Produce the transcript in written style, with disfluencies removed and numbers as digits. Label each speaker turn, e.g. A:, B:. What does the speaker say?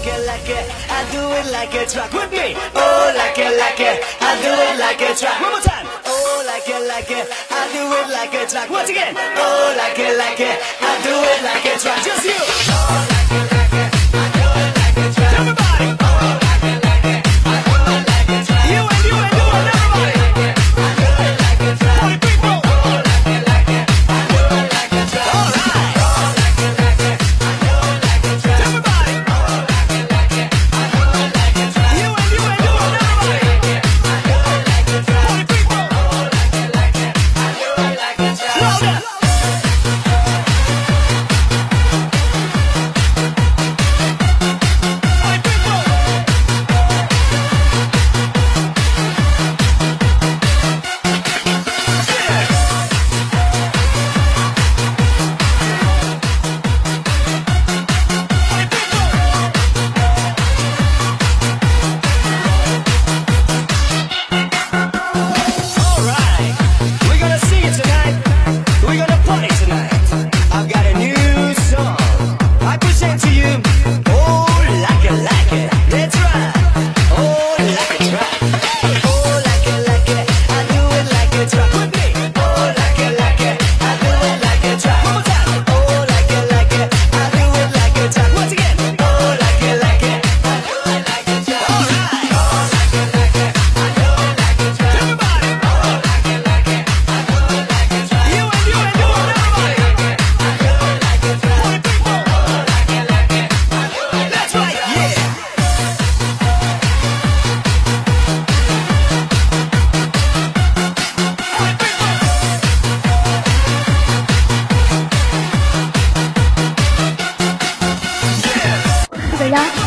A: like it, I do it like a track with me. Oh, like it, I do it like a track. One more time. Oh, like it, I do it like a track. Once again. Oh, like it, I do it like a track. Just you. Oh, like it, I do it like a track. Everybody. Oh, like it, I do it like a track. You and you, everybody. I do it like a track. Party people. Oh, like it, I do it like a track. All right. Oh, like it, I do it like a track. Everybody.
B: Bây giờ